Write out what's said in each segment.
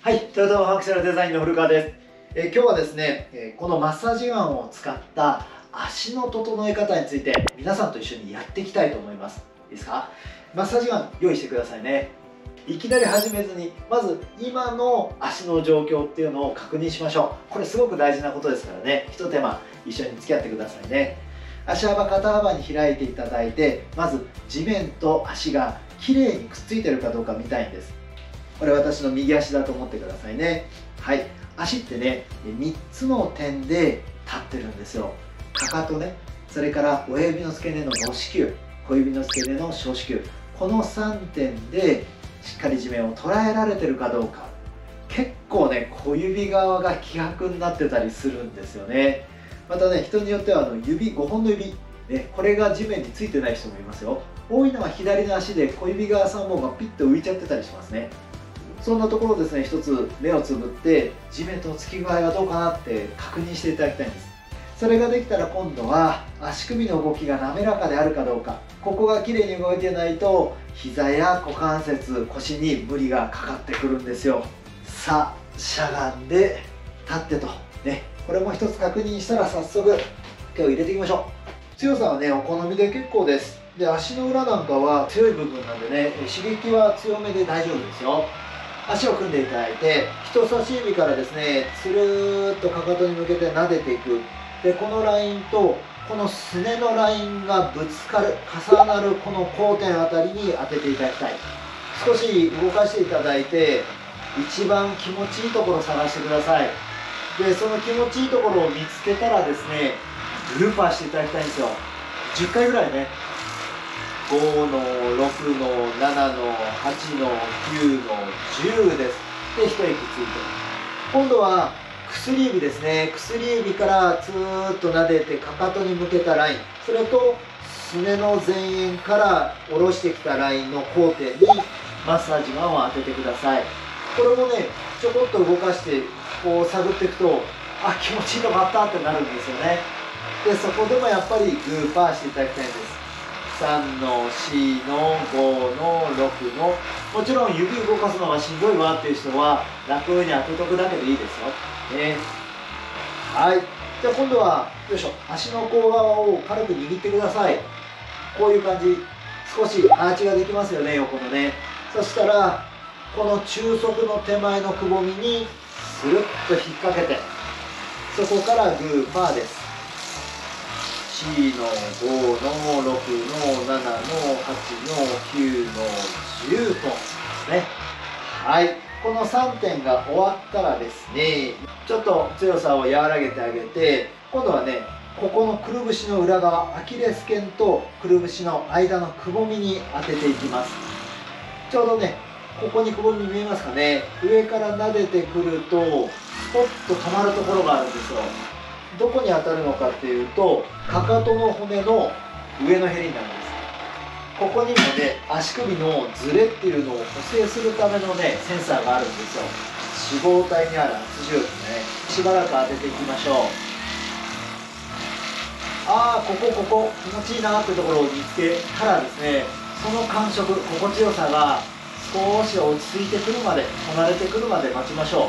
はい、トヨタマファンクショナルデザインの古川です。今日はですね、このマッサージガンを使った足の整え方について皆さんと一緒にやっていきたいと思います。いいですか？マッサージガン用意してくださいね。いきなり始めずに、まず今の足の状況っていうのを確認しましょう。これすごく大事なことですからね、ひと手間一緒に付き合ってくださいね。足幅肩幅に開いていただいて、まず地面と足がきれいにくっついてるかどうか見たいんです。これ私の右足だと思ってくださいね。はい、足ってね、3つの点で立ってるんですよ。かかとね、それから親指の付け根の母指球、小指の付け根の小指球、この3点でしっかり地面を捉えられてるかどうか。結構ね、小指側が希薄になってたりするんですよね。またね、人によっては5本の指、ね、これが地面についてない人もいますよ。多いのは左の足で小指側3本がピッと浮いちゃってたりしますね。そんなところですね、一つ目をつぶって地面とつき具合はどうかなって確認していただきたいんです。それができたら今度は足首の動きが滑らかであるかどうか、ここがきれいに動いてないと膝や股関節、腰に無理がかかってくるんですよ。さあ、しゃがんで立ってとね、これも一つ確認したら早速手を入れていきましょう。強さはね、お好みで結構です。で、足の裏なんかは強い部分なんでね、刺激は強めで大丈夫ですよ。足を組んでいただいて、人差し指からですね、つるーっとかかとに向けて撫でていく。で、このラインとこのすねのラインがぶつかる、重なるこの交点あたりに当てていただきたい。少し動かしていただいて、一番気持ちいいところを探してください。で、その気持ちいいところを見つけたらですね、グーパーしていただきたいんですよ。10回ぐらいね。5の6の7の8の9の10です。で、一息ついて、今度は薬指ですね。薬指からずーっと撫でてかかとに向けたライン、それとすねの前縁から下ろしてきたラインの交点にマッサージガンを当ててください。これもね、ちょこっと動かしてこう探っていくと、あ、気持ちいいのがあったってなるんですよね。で、そこでもやっぱりグーパーしていただきたいんです。3の4の5の6の、もちろん指動かすのがしんどいわっていう人は楽に当てとくだけでいいですよ、ね。はい、じゃあ今度はよいしょ、足の甲側を軽く握ってください。こういう感じ、少しアーチができますよね、横のね。そしたらこの中足の手前のくぼみにスルッと引っ掛けて、そこからグーパーです。4の5の6の7の8の9の10とですね。はい、この3点が終わったらですね、ちょっと強さを和らげてあげて、今度はね、ここのくるぶしの裏側、アキレス腱とくるぶしの間のくぼみに当てていきます。ちょうどね、ここにくぼみ見えますかね。上から撫でてくるとスポッと止まるところがあるんですよ。どこに当たるのかっていうと、かかとの骨の上のへりになるんです。ここにもね、足首のズレっていうのを補正するためのね、センサーがあるんですよ。脂肪体にある圧重ですね。しばらく当てていきましょう。ああ、ここ気持ちいいなってところを見つけたらですね、その感触、心地よさが少し落ち着いてくるまで、こなれてくるまで待ちましょう。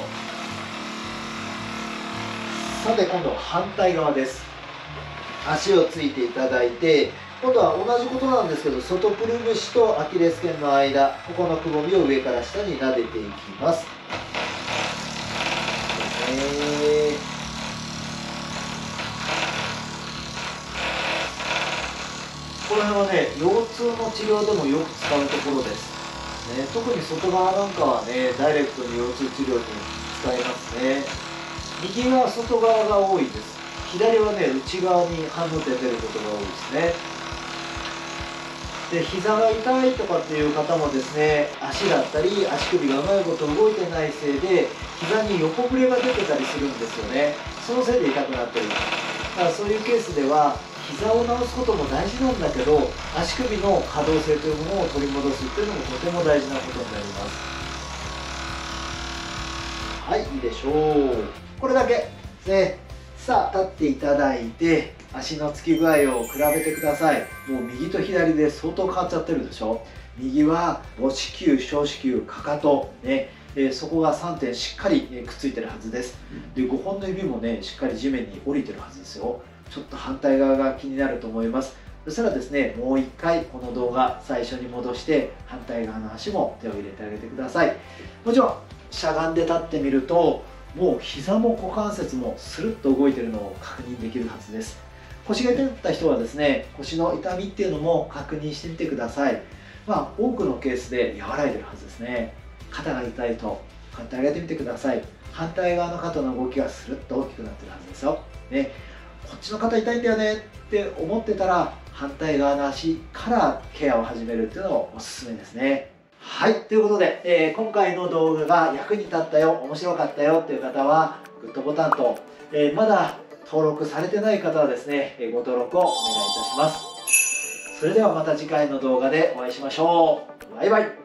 さて、今度は反対側です。足をついていただいて、今度は同じことなんですけど、外くるぶしとアキレス腱の間、ここのくぼみを上から下に撫でていきます。この辺はね、腰痛の治療でもよく使うところです。ね、特に外側なんかはね、ダイレクトに腰痛治療に使えますね。右側、外側が多いです。左はね、内側に反応点出ることが多いですね。で、膝が痛いとかっていう方もですね、足だったり足首がうまいこと動いてないせいで膝に横ブレが出てたりするんですよね。そのせいで痛くなってる。だからそういうケースでは膝を治すことも大事なんだけど、足首の可動性というものを取り戻すっていうのもとても大事なことになります。はい、いいでしょう。これだけですね。さあ、立っていただいて足のつき具合を比べてください。もう右と左で相当変わっちゃってるでしょ。右は母指球、小指球、かかとね、 そこが3点しっかり、くっついてるはずです。で5本の指もねしっかり地面に降りてるはずですよ。ちょっと反対側が気になると思います。そしたらですね、もう1回この動画最初に戻して反対側の足も手を入れてあげてください。もちろんしゃがんで立ってみるともう膝も股関節もスルッと動いているのを確認できるはずです。腰が痛かった人はですね、腰の痛みっていうのも確認してみてください。多くのケースで和らいでるはずですね。肩が痛いとこうやって上げてみてください。反対側の肩の動きがスルッと大きくなってるはずですよ。ね、こっちの肩痛いんだよねって思ってたら反対側の足からケアを始めるっていうのをおすすめですね。はい、ということで、今回の動画が役に立ったよ、面白かったよっていう方はグッドボタンと、まだ登録されてない方はですね、ご登録をお願いいたします。それではまた次回の動画でお会いしましょう。バイバイ。